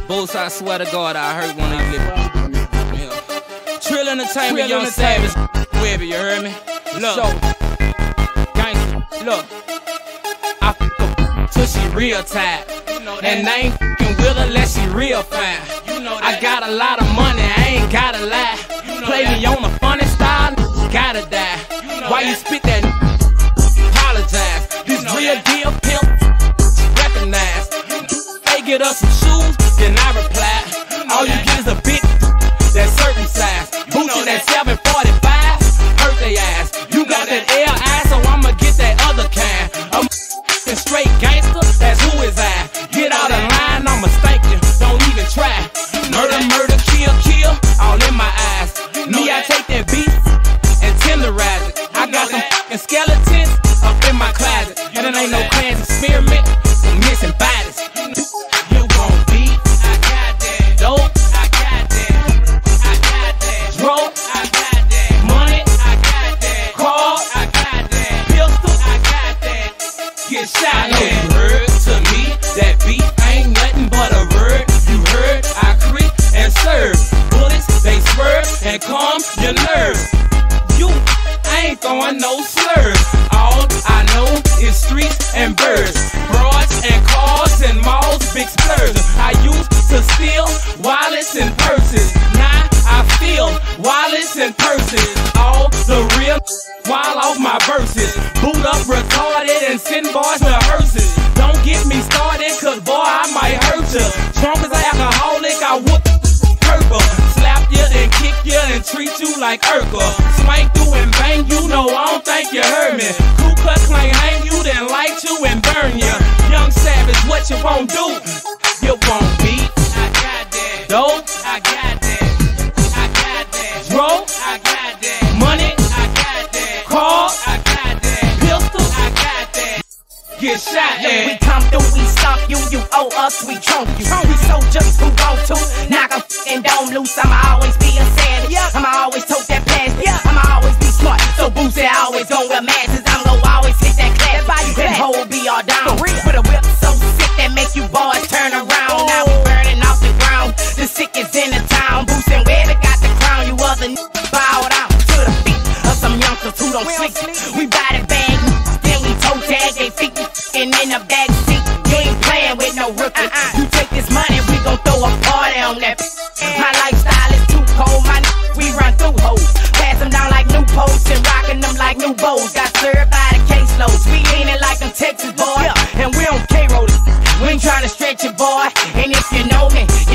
Boosie, I swear to God, I heard one of you. Yeah. Trill Entertainment, Young Savage, Webbie, you heard me? Look, gangsta, look. I f*** till she real tight, and I ain't f***ing with her unless she real fine. I got a lot of money, I ain't gotta lie. Play me on a funny style, gotta die. Why you spit that? Apologize. This real deal pimp, recognize. They get us some shoes, then I reply. All you get is a bitch that's circumcised. Boosie that 745, hurt they ass. You got that L.I., so I'ma get that other kind. I'm straight gangster, that's who is I. Get out of line, I'ma stank you, don't even try. Murder, murder, kill, kill, all in my eyes. Me, I take that beef and tenderize it. I got some f***ing skeletons up in my closet, and it ain't no clans experiment for missing bodies. You won't beat, I got that. Dope, I got that. I got that. Drove, I got that. Money, I got that. Cars, I got that. Pistol, I got that. Get shot. I know you heard to me that beef ain't nothing but a word. You heard I creep and serve. Bullets, they swerve and calm your nerves. You ain't throwing no slurs. All I know is streets and birds, broads and cars and malls, big splurs. I used to steal wallets and purses. Now I feel wallets and purses. All the real while off my verses. Boot up retarded and send boys to hearses. Don't get me started, cause boy I might hurt you. Drunk as an alcoholic, I whoop purple. Slap you, then kick you, and treat you like Urkel. Swank through and bang you, no, I don't think you heard me. Ku Klux Klan hang you, then light you and burn you. Young Savage, what you won't do? You won't beat. I got that. Dope, I got that. I got that. Drove, I got that. Money, I got that. Car, I got that. Pistol, I got that. Get shot at. We come through, we stomp you, you owe us, we trump you. We soldiers who want to knock a f***ing dome loose. I'ma always be a savage, I'ma always tote that plastic, I'ma always be smart. So Boosie always gon' wear masses, I'm gon' always hit that class. That hoe be all down, with a whip so sick that make you boys turn around. Now we burning off the ground, the sickest in the town. Boosie and Webbie got the crown, you other bow down to the feet of some youngsters who don't sleep. We body bag, then we toe tag they feet. And in the back seat, you ain't playing with no rookie. You take this money, we gon' throw a party on that. My lifestyle is too cold, my we run through hoes. Pass them down like new posts and rockin' them like new bows. Got served by the caseloads, we ain't it like them Texas boys. And we don't K-roll it, we ain't tryna stretch it, boy. And if you know me,